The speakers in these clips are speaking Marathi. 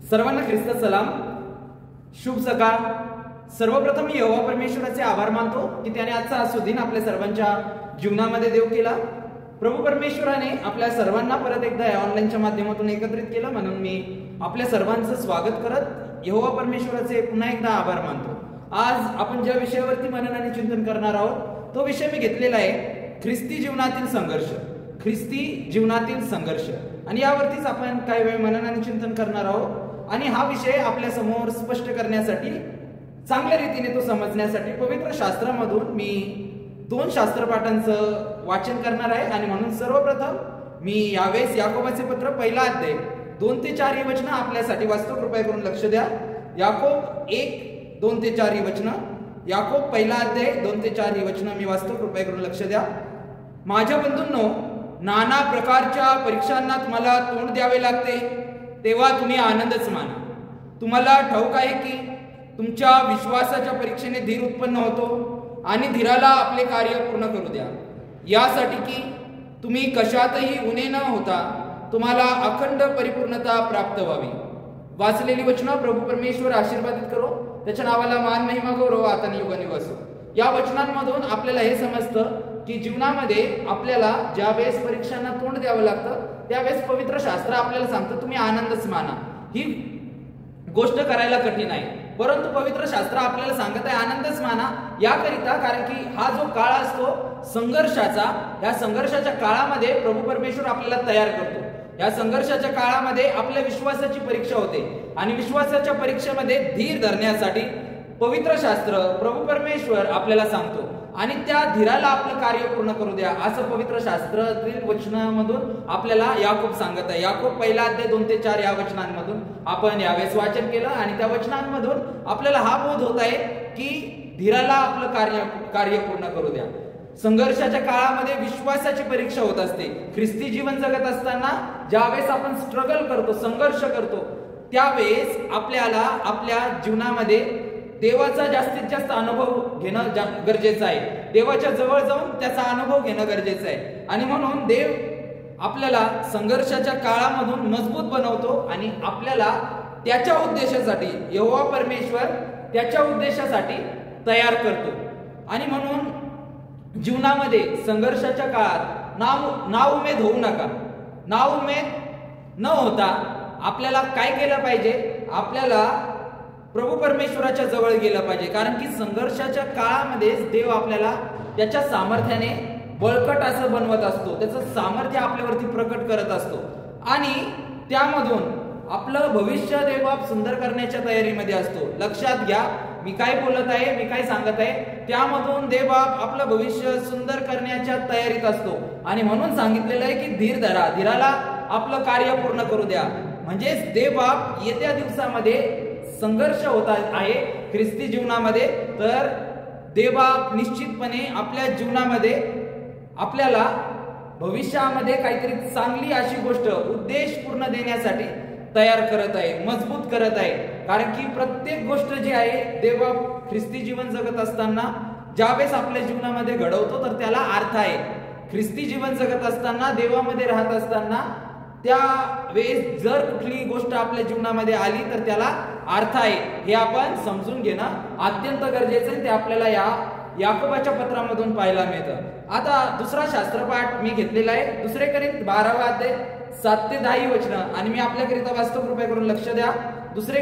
सर्वांना ख्रिस्त सलाम, शुभ सकाळ। सर्वप्रथम मी यहोवा परमेश्वराचे आभार मानतो की त्याने आजचा हा सुदिन आपल्या सर्वांच्या जीवनामध्ये देव केला। प्रभू परमेश्वराने आपल्या सर्वांना परत एकदा या ऑनलाईनच्या माध्यमातून एकत्रित केलं, म्हणून मी आपल्या सर्वांचं स्वागत करत यहोवा परमेश्वराचे पुन्हा एकदा आभार मानतो। आज आपण ज्या विषयावरती मनन आणि चिंतन करणार आहोत तो विषय मी घेतलेला आहे ख्रिस्ती जीवनातील संघर्ष। ख्रिस्ती जीवनातील संघर्ष आणि यावरतीच आपण काही वेळ मनन आणि चिंतन करणार आहोत। आणि हा विषय आपल्या समोर स्पष्ट करण्यासाठी, चांगल्या रीतीने तो समजण्यासाठी पवित्र शास्त्रामधून मी 2 शास्त्रपाठांचं वाचन करणार आहे। आणि म्हणून सर्वप्रथम मी यावेळेस याकोबाचे पत्र पहिला अध्याय 2 ते 4 ही वचनं आपल्यासाठी वाचतो, कृपया करून लक्ष द्या। याकोब 1 2 ते 4 ही वचनं, याकोब पहिला अध्याय 2 ते 4 ही वचनं मी वाचतो, कृपया करून लक्ष द्या। माझ्या बंधूंनो, नाना प्रकारच्या परीक्षांना तुम्हाला तोंड द्यावे लागते, तेव्हा तुम्ही आनंदच माना। तुम्हाला ठाऊक आहे की तुमच्या विश्वासाच्या परीक्षेने धीर उत्पन्न होतो आणि धीराला आपले कार्य पूर्ण करू द्या, यासाठी की तुम्ही कशातही उणे न होता तुम्हाला अखंड परिपूर्णता प्राप्त व्हावी। वाचलेली वचनं प्रभू परमेश्वर आशीर्वादित करो, त्याच्या नावाला मान महिमा गौरव आता आणि युगानुग असो। या वचनांमधून आपल्याला हे समजतं की जीवनामध्ये आपल्याला ज्या वेळेस परीक्षांना तोंड द्यावं लागतं त्यावेळेस पवित्र शास्त्र आपल्याला सांगतं तुम्ही आनंदच माना। ही गोष्ट करायला कठीण आहे, परंतु पवित्र शास्त्र आपल्याला सांगत आहे आनंदच माना, याकरिता कारण की हा जो काळ असतो संघर्षाचा, या संघर्षाच्या काळामध्ये प्रभू परमेश्वर आपल्याला तयार करतो। या संघर्षाच्या काळामध्ये आपल्या विश्वासाची परीक्षा होते आणि विश्वासाच्या परीक्षेमध्ये धीर धरण्यासाठी पवित्र शास्त्र प्रभू परमेश्वर आपल्याला सांगतो आणि त्या धीराला आपलं कार्य पूर्ण करू द्या, असं पवित्र शास्त्रातील वचनांमधून आपल्याला याकोब सांगत आहे। याकोब पहिला अध्याय 2 ते 4 या वचनांमधून आपण यावेळेस वाचन केलं आणि त्या वचनांमधून आपल्याला हा बोध होत आहे की धीराला आपलं कार्य पूर्ण करू द्या। संघर्षाच्या काळामध्ये विश्वासाची परीक्षा होत असते। ख्रिस्ती जीवन जगत असताना ज्यावेळेस आपण स्ट्रगल करतो, संघर्ष करतो, त्यावेळेस आपल्याला आपल्या जीवनामध्ये देवाचा जास्तीत जास्त अनुभव घेणं गरजेचं आहे। देवाच्या जवळ जाऊन त्याचा अनुभव घेणं गरजेचं आहे आणि म्हणून देव आपल्याला संघर्षाच्या काळामधून मजबूत बनवतो आणि आपल्याला त्याच्या उद्देशासाठी, यहोवा परमेश्वर त्याच्या उद्देशासाठी तयार करतो। आणि म्हणून जीवनामध्ये संघर्षाच्या काळात नाउमेद होऊ नका। नाउमेद न होता आपल्याला काय केलं पाहिजे, आपल्याला प्रभू परमेश्वराच्या जवळ गेलं पाहिजे, कारण की संघर्षाच्या काळामध्ये देव आपल्याला त्याच्या सामर्थ्याने बळकट असं बनवत असतो, त्याचं सामर्थ्य आपल्यावरती प्रकट करत असतो आणि त्यामधून आपलं भविष्य देवबाप सुंदर करण्याच्या तयारीमध्ये असतो। लक्षात घ्या मी काय बोलत आहे, मी काय सांगत आहे, त्यामधून देवबाप आपलं भविष्य सुंदर करण्याच्या तयारीत असतो आणि म्हणून सांगितलेलं आहे की धीर धरा, धीराला आपलं कार्य पूर्ण करू द्या। म्हणजेच देवबाप येत्या दिवसामध्ये संघर्ष होत आहे ख्रिस्ती जीवनामध्ये, तर देवबाप निश्चितपणे आपल्या जीवनामध्ये आपल्याला भविष्यामध्ये काहीतरी चांगली अशी गोष्ट, उद्देश पूर्ण देण्यासाठी तयार करत आहे, मजबूत करत आहे। कारण की प्रत्येक गोष्ट जी आहे देवबाप ख्रिस्ती जीवन जगत असताना ज्यावेळेस आपल्या जीवनामध्ये घडवतो तर त्याला अर्थ आहे। ख्रिस्ती जीवन जगत असताना, देवामध्ये राहत असताना त्या वेळेस जर कुठली गोष्ट आपल्या जीवनामध्ये आली तर त्याला अर्थ आहे, हे आपण समजून घेणं अत्यंत गरजेचं आहे। ते आपल्याला या याकोबाच्या पत्रामधून पाहायला मिळतं। आता दुसरा शास्त्रपाठ मी घेतलेला आहे, 2 करिंथ 12 अध्याय 7 ते 10 ही वचनं आणि मी आपल्याकरिता वाचतो, कृपया करून लक्ष द्या। 2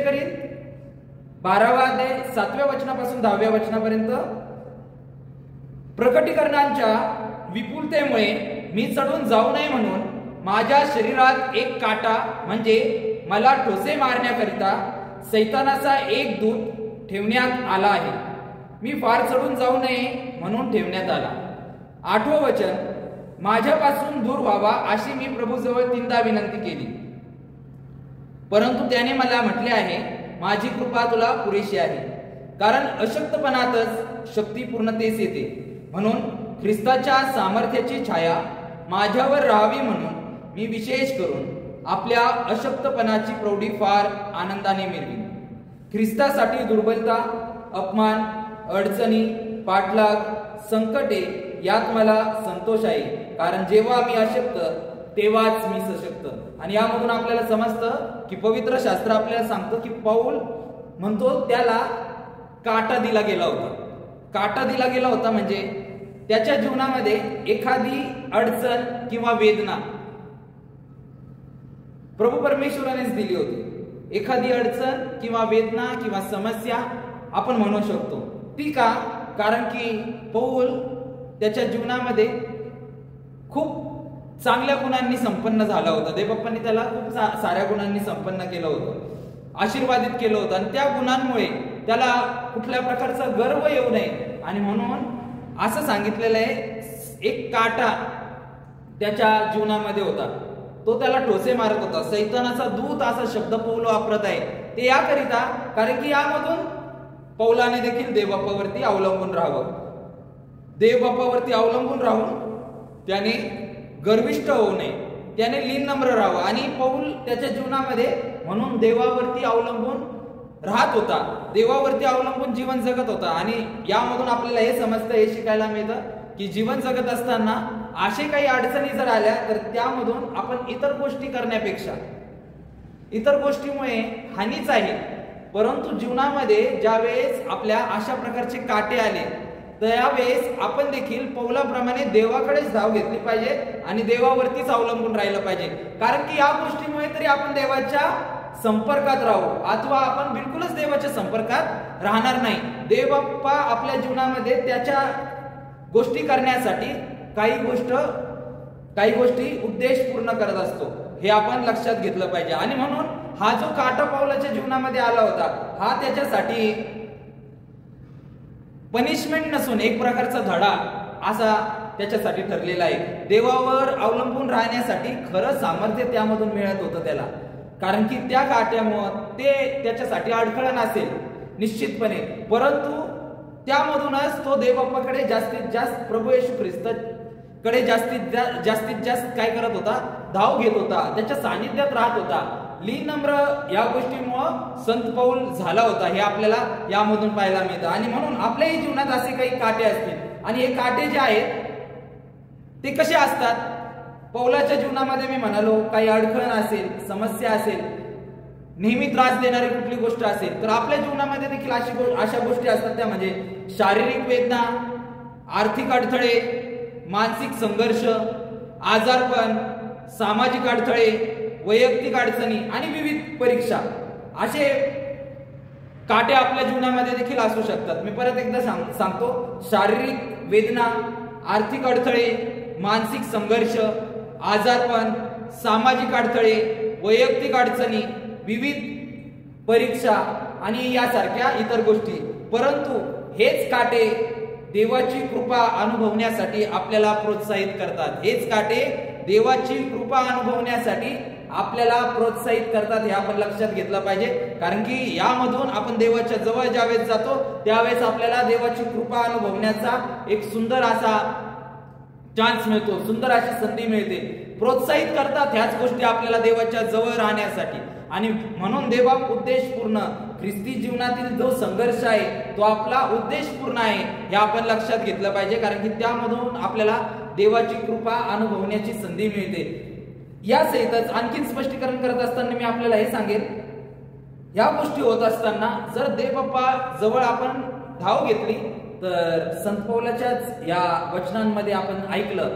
करिंथ 12 अध्याय 7व्या वचनापासून 10व्या वचनापर्यंत। प्रकटीकरणांच्या विपुलतेमुळे मी चढून जाऊ नये म्हणून माझ्या शरीरात एक काटा म्हणजे मला ठोसे मारण्याकरिता सैतानाचा एक दूत ठेवण्यात आला आहे। मी फार चढून जाऊ नये म्हणून ठेवण्यात आला। 8वं वचन, माझ्यापासून दूर व्हावा अशी मी प्रभूजवळ 3दा विनंती केली, परंतु त्याने मला म्हटले आहे माझी कृपा तुला पुरेशी आहे, कारण अशक्तपणातच शक्ती पूर्णतेस येते। म्हणून ख्रिस्ताच्या सामर्थ्याची छाया माझ्यावर राहावी म्हणून मी विशेष करून आपल्या अशक्तपणाची प्रौढी फार आनंदाने मिरवी। ख्रिस्तासाठी दुर्बलता, अपमान, अडचणी, पाठलाग, संकटे यात मला संतोष आहे, कारण जेव्हा मी अशक्त तेव्हाच मी सशक्त। आणि यामधून आपल्याला समजतं की पवित्र शास्त्र आपल्याला सांगतं की पौल म्हणतो त्याला काटा दिला गेला होता. काटा दिला गेला होता म्हणजे त्याच्या जीवनामध्ये एखादी अडचण किंवा वेदना प्रभू परमेश्वरानेच दिली होती. एखादी अडचण किंवा वेदना किंवा समस्या आपण म्हणू शकतो ती का, कारण की पौल त्याच्या जीवनामध्ये खूप चांगल्या गुणांनी संपन्न झाला होता. देवबाप्पांनी त्याला खूप साऱ्या गुणांनी संपन्न केलं होतं, आशीर्वादित केलं होतं आणि त्या गुणांमुळे त्याला कुठल्या प्रकारचा गर्व येऊ नये आणि म्हणून असं सांगितलेलं आहे एक काटा त्याच्या जीवनामध्ये होता, तो त्याला ठोसे मारत होता. सैतानाचा दूत असा शब्द पौल वापरत आहे ते याकरिता कारण की यामधून पौलाने देखील देवबाप्पावरती अवलंबून राहावं. देवबाप्पावरती अवलंबून राहून त्याने गर्विष्ठ होऊ नये, त्याने लीननम्र राहावं आणि पौल त्याच्या जीवनामध्ये म्हणून देवावरती अवलंबून राहत होता, देवावरती अवलंबून जीवन जगत होता. आणि यामधून आपल्याला हे समजतं, हे शिकायला मिळतं की जीवन जगत असताना असे काही अडचणी जर आल्या तर त्यामधून आपण इतर गोष्टी करण्यापेक्षा इतर गोष्टीमुळे हानीच आहे, परंतु जीवनामध्ये ज्यावेळेस आपल्या अशा प्रकारचे काटे आले त्यावेळेस आपण देखील पौलाप्रमाणे देवाकडेच धाव घेतली पाहिजे आणि देवावरतीच अवलंबून राहिलं पाहिजे. कारण की या गोष्टीमुळे तरी आपण देवाच्या संपर्कात राहू, अथवा आपण बिलकुलच देवाच्या संपर्कात राहणार नाही. देवबाप्पा आपल्या जीवनामध्ये त्याच्या गोष्टी करण्यासाठी काही गोष्टी उद्देश पूर्ण करत असतो, हे आपण लक्षात घेतलं पाहिजे. आणि म्हणून हा जो काटा पौलाच्या जीवनामध्ये आला होता हा त्याच्यासाठी पनिशमेंट नसून एक प्रकारचा धडा असा त्याच्यासाठी ठरलेला आहे. देवावर अवलंबून राहण्यासाठी खरं सामर्थ्य त्यामधून मिळत होतं त्याला, कारण की त्या काट्यामुळं ते त्याच्यासाठी अडखळण नसेल निश्चितपणे, परंतु त्यामधूनच तो देवबाप्पाकडे जास्तीत जास्त प्रभू येशू ख्रिस्ताकडे जास्तीत जास्त काय करत होता, धाव घेत होता, त्याच्या सानिध्यात राहत होता. लीनम्र या गोष्टीमुळं संत पौल झाला होता, हे आपल्याला यामधून पाहायला मिळतं. आणि म्हणून आपल्याही जीवनात असे काही काटे असतील आणि हे काटे जे आहेत ते कसे असतात. पौलाच्या जीवनामध्ये मी म्हणालो काही अडखळण असेल, समस्या असेल, नेहमी त्रास देणारी कुठली गोष्ट असेल तर आपल्या जीवनामध्ये देखील अशा गोष्टी असतात. त्या म्हणजे शारीरिक वेदना, आर्थिक अडथळे, मानसिक संघर्ष, आजारपण, सामाजिक अडथळे, वैयक्तिक अडचणी आणि विविध परीक्षा असे काटे आपल्या जीवनामध्ये देखील असू शकतात. मी परत एकदा सांगतो, शारीरिक वेदना, आर्थिक अडथळे, मानसिक संघर्ष, आजारपण, सामाजिक अडथळे, वैयक्तिक अडचणी, विविध परीक्षा आणि यासारख्या इतर गोष्टी. परंतु हेच काटे देवाची कृपा अनुभवण्यासाठी आपल्याला प्रोत्साहित करतात. हेच काटे देवाची कृपा अनुभवण्यासाठी आपल्याला प्रोत्साहित करतात, हे आपण लक्षात घेतलं पाहिजे. कारण की यामधून आपण देवाच्या जवळ ज्यावेळेस जातो त्यावेळेस आपल्याला देवाची कृपा अनुभवण्याचा एक सुंदर असा चान्स मिळतो, सुंदर अशी संधी मिळते. प्रोत्साहित करतात ह्याच गोष्टी आपल्याला देवाच्या जवळ राहण्यासाठी. आणि म्हणून देवबाप उद्देशपूर्ण ख्रिस्ती जीवनातील जो संघर्ष आहे तो आपला उद्देशपूर्ण आहे, हे आपण लक्षात घेतलं पाहिजे. कारण की त्यामधून आपल्याला देवाची कृपा अनुभवण्याची संधी मिळते. या सहितच आणखीन स्पष्टीकरण करत असताना मी आपल्याला हे सांगेन, या गोष्टी होत असताना जर देवबाप्पा जवळ आपण धाव घेतली तर संत पौलाच्याच या वचनांमध्ये आपण ऐकलं,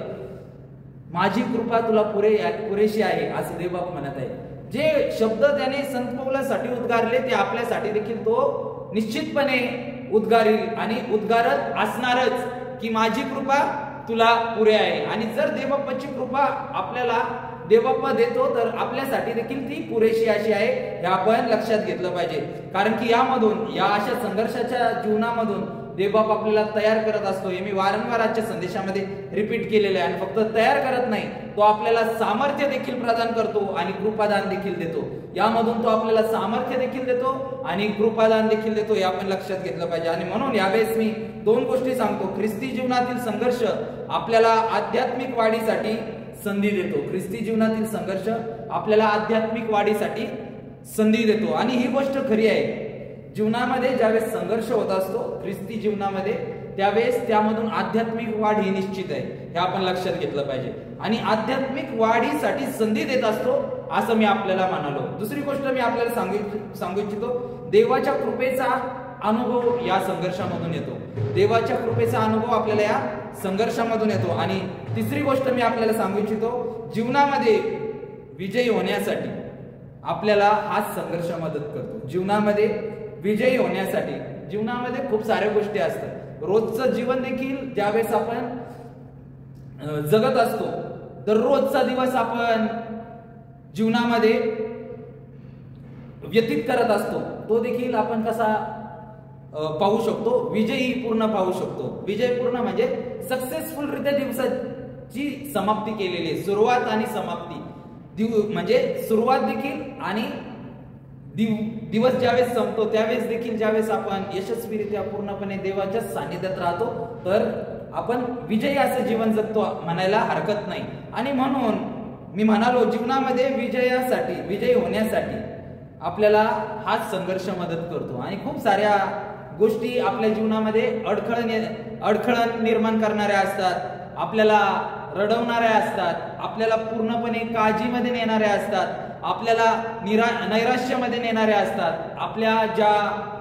माझी कृपा तुला पुरेशी आहे असं देवबाप्पा म्हणत आहे. जे शब्द त्याने संत पौलासाठी उद्गारले ते आपल्यासाठी देखील तो निश्चितपणे उद्गारील आणि उद्गारत असणारच की माझी कृपा तुला पुरे आहे. आणि जर देवबाप्पाची कृपा आपल्याला देवबाप्पा देतो तर आपल्यासाठी देखील ती पुरेशी अशी आहे, हे आपण लक्षात घेतलं पाहिजे. कारण की यामधून या अशा संघर्षाच्या जीवनामधून देवबाप आपल्याला तयार करत असतो. हे मी वारंवार आजच्या संदेशामध्ये रिपीट केलेलं आहे. आणि फक्त तयार करत नाही, तो आपल्याला सामर्थ्य देखील प्रदान करतो आणि कृपादान देखील देतो. यामधून तो आपल्याला सामर्थ्य देखील देतो आणि कृपादान देखील देतो, हे आपण लक्षात घेतलं पाहिजे. आणि म्हणून यावेळेस मी दोन गोष्टी सांगतो. ख्रिस्ती जीवनातील संघर्ष आपल्याला आध्यात्मिक वाढीसाठी संधी देतो. ख्रिस्ती जीवनातील संघर्ष आपल्याला आध्यात्मिक वाढीसाठी संधी देतो. आणि ही गोष्ट खरी आहे, जीवनामध्ये ज्यावेळेस संघर्ष होत असतो ख्रिस्ती जीवनामध्ये त्यावेळेस त्यामधून आध्यात्मिक वाढ ही निश्चित आहे, हे आपण लक्षात घेतलं पाहिजे. आणि आध्यात्मिक वाढीसाठी संधी देत असतो असं मी आपल्याला म्हणालो. दुसरी गोष्ट मी आपल्याला सांगू इच्छितो, देवाच्या कृपेचा अनुभव या संघर्षामधून येतो. देवाच्या कृपेचा अनुभव आपल्याला या संघर्षामधून येतो. आणि तिसरी गोष्ट मी आपल्याला सांगू इच्छितो, जीवनामध्ये विजयी होण्यासाठी आपल्याला हा संघर्ष मदत करतो. जीवनामध्ये विजयी होण्यासाठी जीवनामध्ये खूप साऱ्या गोष्टी असतात. रोजचं जीवन देखील ज्यावेळेस आपण जगत असतो, दररोजचा दिवस आपण जीवनामध्ये व्यतीत करत असतो, तो देखील आपण कसा पाहू शकतो, विजयी पूर्ण पाहू शकतो. विजयपूर्ण म्हणजे सक्सेसफुल रित्या दिवसाची समाप्ती केलेली आहे. सुरुवात आणि समाप्ती म्हणजे सुरुवात देखील आणि दिवस ज्यावेळेस संपतो त्यावेळेस देखील ज्यावेळेस आपण यशस्वीरित्या पूर्णपणे देवाच्या सानिध्यात राहतो, तर आपण विजयी असं जीवन जगतो म्हणायला हरकत नाही. आणि म्हणून मी म्हणालो, जीवनामध्ये विजयी होण्यासाठी आपल्याला हा संघर्ष मदत करतो. आणि खूप साऱ्या गोष्टी आपल्या जीवनामध्ये अडखळण निर्माण करणाऱ्या असतात, आपल्याला रडवणाऱ्या असतात, आपल्याला पूर्णपणे काळजीमध्ये नेणाऱ्या असतात, आपल्याला नैराश्यामध्ये नेणाऱ्या असतात. आपल्या ज्या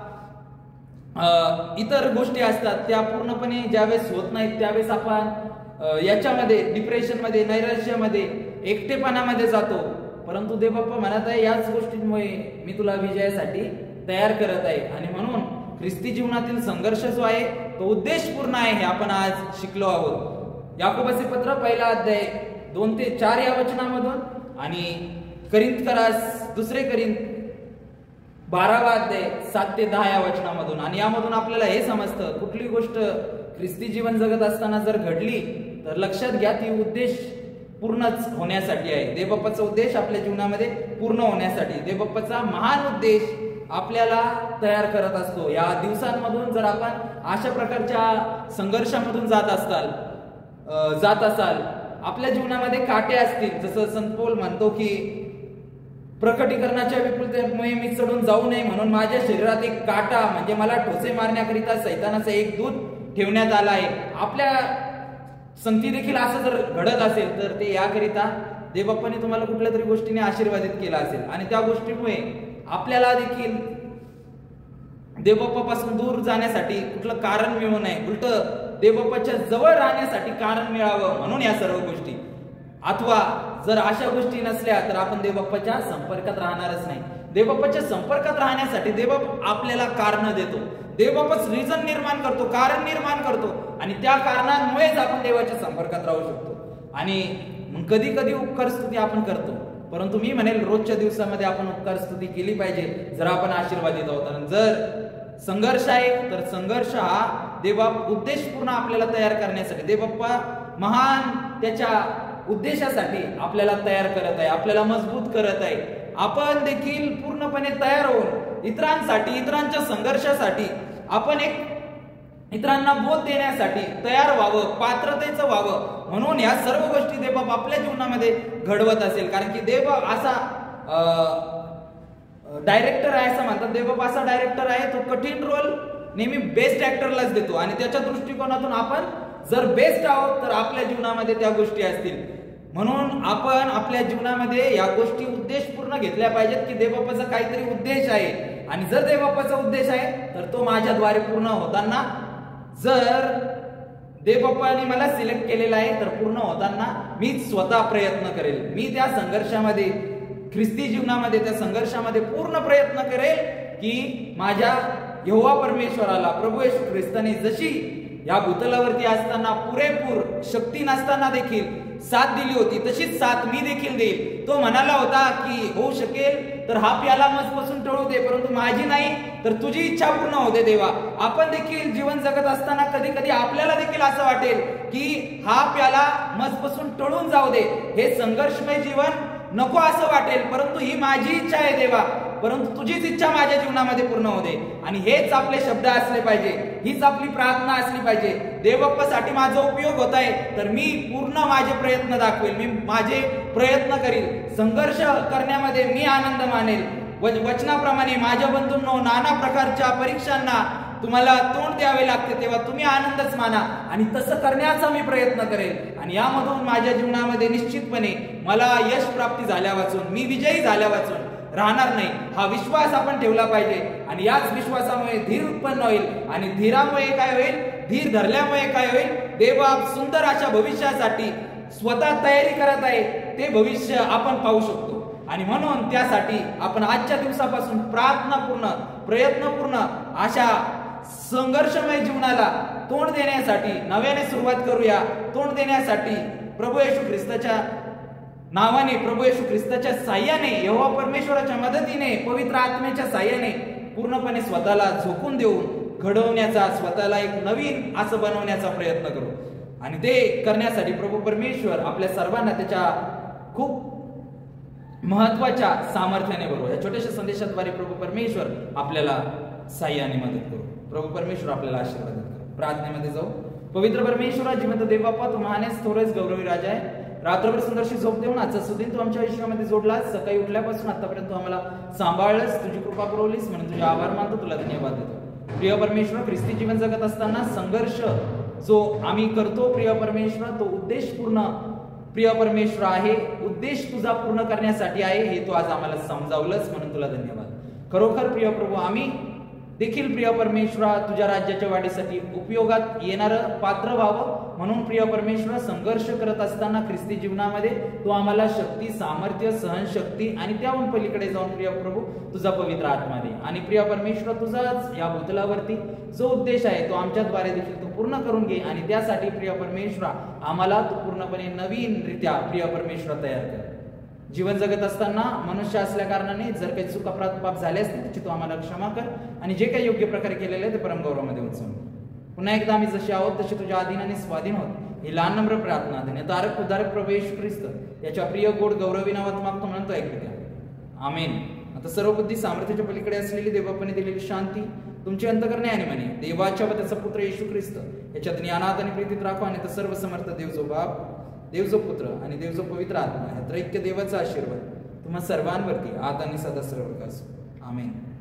इतर गोष्टी असतात त्या पूर्णपणे ज्यावेळेस होत नाहीत त्यावेळेस आपण याच्यामध्ये डिप्रेशनमध्ये, नैराश्यामध्ये, एकटेपणामध्ये जातो. परंतु देवबाप्पा म्हणत आहे, याच गोष्टींमुळे मी तुला विजयासाठी तयार करत आहे. आणि म्हणून ख्रिस्ती जीवनातील संघर्ष जो आहे तो उद्देशपूर्ण आहे, हे आपण आज शिकलो आहोत. याकोबाचे पत्र 1 अध्याय 2 ते 4 या वचनामधून आणि करिंथकरास 2 करिंथ 12 अध्याय 7 ते 10 या वचनामधून. आणि यामधून आपल्याला हे समजतं, कुठली गोष्ट ख्रिस्ती जीवन जगत असताना जर घडली तर लक्षात घ्या ती उद्देश पूर्णच होण्यासाठी आहे. देवबाप्पाचा उद्देश आपल्या जीवनामध्ये पूर्ण होण्यासाठी, देवबाप्पाचा महान उद्देश आपल्याला तयार करत असतो. या दिवसांमधून जर आपण अशा प्रकारच्या संघर्षामधून जात असाल, आपल्या जीवनामध्ये काटे असतील, जसं संत पौल म्हणतो की प्रकटीकरणाच्या विपुलतेमुळे मी चढून जाऊ नये म्हणून माझ्या शरीरात एक काटा म्हणजे मला ठोसे मारण्याकरिता सैतानाचा एक दूत ठेवण्यात आला आहे. आपल्या संगती देखील असं जर घडत असेल तर ते याकरिता देवबाप्पाने तुम्हाला कुठल्या तरी गोष्टीने आशीर्वादित केला असेल. आणि त्या गोष्टीमुळे आपल्याला देखील देवबाप्पापासून दूर जाण्यासाठी कुठलं कारण मिळू नये, उलट देवबाप्पाच्या जवळ राहण्यासाठी कारण मिळावं म्हणून या सर्व गोष्टी. अथवा जर अशा गोष्टी नसल्या तर आपण देवबाप्पाच्या संपर्कात राहणारच नाही. देवबाप्पाच्या संपर्कात राहण्यासाठी देवबाप्पा आपल्याला कारण देतो. देवबाप्पाच रिझन निर्माण करतो, कारण निर्माण करतो, आणि त्या कारणांमुळेच आपण देवाच्या संपर्कात राहू शकतो. आणि मग कधी कधी उपकार स्तुती आपण करतो, परंतु मी म्हणेल रोजच्या दिवसामध्ये आपण उपकार स्तुती केली पाहिजे जर आपण आशीर्वादित आहोत. जर संघर्ष आहे तर संघर्ष हा उद्देशपूर्ण आपल्याला तयार करण्यासाठी, देवबाप्पा महान त्याच्या उद्देशासाठी आपल्याला तयार करत आहे, आपल्याला मजबूत करत आहे. आपण देखील पूर्णपणे तयार होऊन इतरांसाठी, इतरांच्या संघर्षासाठी, आपण इतरांना बोध देण्यासाठी तयार व्हावं, पात्रतेचं व्हावं. म्हणून या सर्व गोष्टी देवबाप्पा आपल्या जीवनामध्ये घडवत असेल. कारण की देवबाप्पा असा डायरेक्टर आहे असं म्हणतात, देवबाप्पा असा डायरेक्टर आहे तो कठीण रोल नेहमी बेस्ट ऍक्टरलाच देतो. आणि त्याच्या दृष्टिकोनातून आपण जर बेस्ट आहोत तर आपल्या जीवनामध्ये त्या गोष्टी असतील. म्हणून आपण आपल्या जीवनामध्ये या गोष्टी उद्देशपूर्ण घेतल्या पाहिजेत की देवबाप्पाचा काहीतरी उद्देश आहे. आणि जर देवबाप्पाचा उद्देश आहे तर तो माझ्याद्वारे पूर्ण होताना, जर देवबाप्पाने मला सिलेक्ट केलेला आहे तर पूर्ण होताना मी स्वतः प्रयत्न करेल. मी त्या संघर्षामध्ये, ख्रिस्ती जीवनामध्ये त्या संघर्षामध्ये पूर्ण प्रयत्न करेल की माझ्या यहोवा परमेश्वराला, प्रभू येशू ख्रिस्ताने जशी या भूतलावरती असताना पुरेपूर शक्ती नसताना देखील साथ दिली होती तशीच साथ मी देखील देईल. तो म्हणाला होता की होऊ शकेल तर हा प्याला मजपासून टळू दे, परंतु माझी नाही तर तुझी इच्छा पूर्ण होते. देवा, आपण देखील जीवन जगत असताना कधी कधी आपल्याला देखील असं वाटेल की हा प्याला मजपासून टळून जाऊ दे, हे संघर्षमय जीवन नको असं वाटेल, परंतु ही माझी इच्छा आहे देवा, परंतु तुझीच इच्छा माझ्या जीवनामध्ये पूर्ण होते. आणि हेच आपले शब्द असले पाहिजे, हीच आपली प्रार्थना असली पाहिजे. देवबाप्पासाठी माझा उपयोग होत आहे तर मी पूर्ण माझे प्रयत्न दाखवेल, मी माझे प्रयत्न करील, संघर्ष करण्यामध्ये मी आनंद मानेल. वचनाप्रमाणे माझ्या बंधूंनो, नाना प्रकारच्या परीक्षांना तुम्हाला तोंड द्यावे लागते तेव्हा तुम्ही आनंदच माना आणि तसं करण्याचा मी प्रयत्न करेल आणि यामधून माझ्या जीवनामध्ये निश्चितपणे मला यश प्राप्ती झाल्या वाचून मी विजयी झाल्या वाचून राहणार नाही हा विश्वास आपण ठेवला पाहिजे आणि याच विश्वासामुळे धीर उत्पन्न होईल आणि धीरामुळे काय होईल, धीर धरल्यामुळे काय होईल, देव सुंदर अशा भविष्यासाठी स्वतः तयारी करत आहे ते भविष्य आपण पाहू शकतो आणि म्हणून त्यासाठी आपण आजच्या दिवसापासून प्रार्थनापूर्ण प्रयत्नपूर्ण अशा संघर्षमय जीवनाला तोंड देण्यासाठी नव्याने सुरुवात करूया. तोंड देण्यासाठी प्रभू येशू ख्रिस्ताच्या नावाने, प्रभू येशू ख्रिस्ताच्या साह्याने, यहोवा परमेश्वराच्या मदतीने, पवित्र आत्म्याच्या साह्याने पूर्णपणे स्वतःला झोकून देऊन घडवण्याचा, स्वतःला एक नवीन असं बनवण्याचा प्रयत्न करू आणि ते करण्यासाठी प्रभू परमेश्वर आपल्या सर्वांना त्याच्या खूप महत्वाच्या सामर्थ्याने बरोबर या छोट्याशा संदेशाद्वारे प्रभू परमेश्वर आपल्याला साह्याने मदत करू. प्रभू परमेश्वर आपल्याला आशीर्वाद करू. प्रार्थनेमध्ये जाऊ. पवित्र परमेश्वरा, जिवंत देव बाप्पा, तू महानेस थोरेस गौरवी राजा आहे. रात्रभर सुंदरशी झोप देऊन आजचा सुदिन तू आमच्या आयुष्यामध्ये जोडलास. सकाळी उठल्यापासून आतापर्यंत तू आम्हाला सांभाळलंस, तुझी कृपा पुरवलीस म्हणून तुझे आभार मानतो, तुला धन्यवाद देतो. प्रिय परमेश्वर, ख्रिस्ती जीवन जगत असताना संघर्ष जो आम्ही करतो प्रिय परमेश्वर, तो उद्देशपूर्ण प्रिय परमेश्वर आहे, उद्देश तुझा पूर्ण करण्यासाठी आहे हे तू आज आम्हाला समजावलंस म्हणून तुला धन्यवाद. खरोखर प्रिय प्रभू, आम्ही देखील प्रिय परमेश्वरा तुझ्या राज्याच्या वाढीसाठी उपयोगात येणारं पात्र व्हावं म्हणून प्रिय परमेश्वरा संघर्ष करत असताना ख्रिस्ती जीवनामध्ये तू आम्हाला शक्ती, सामर्थ्य, सहनशक्ती आणि त्याहून पलीकडे जाऊन प्रिय प्रभू तुझा पवित्र आत्मा दे आणि प्रिय परमेश्वर तुझाच या भूतलावरती जो उद्देश आहे तो आमच्याद्वारे देखील तू पूर्ण करून घे आणि त्यासाठी प्रिय परमेश्वरा आम्हाला तू पूर्णपणे नवीन रित्या प्रिय परमेश्वर तयार कर. जीवन जगत असताना मनुष्य असल्या कारणाने जर काही चूक अपराध पाप झाले असतील त्याची तू आम्हाला क्षमा कर आणि जे काही योग्य प्रकारे केलेले आहे ते परमगौरवामध्ये उचल. पुन्हा एकदा आम्ही जसे आहोत तसे तुझ्या अधीनाने स्वाधीन होत ही लहान नम्र प्रार्थना देणे तारक उदारक प्रभू येशू ख्रिस्त याच्या प्रिय गोड गौरवी नावात मागतो म्हणतो ऐकूया. आमेन. आता सर्व बुद्धी सामर्थ्याच्या पलीकडे असलेली देवबापाने दिलेली शांती तुमची अंतकरणे आणि मने देवाच्या व त्याचा पुत्र येशू ख्रिस्त याच्यात ज्ञानात आणि प्रीतीत राखो आणि सर्व समर्थ देव जो बाप, देव जो पुत्र आणि देव जो पवित्र आत्मा या त्रैक्य देवाचा आशीर्वाद तुम्हा सर्वांवरती आता आणि सदा सर्व असो. आमेन.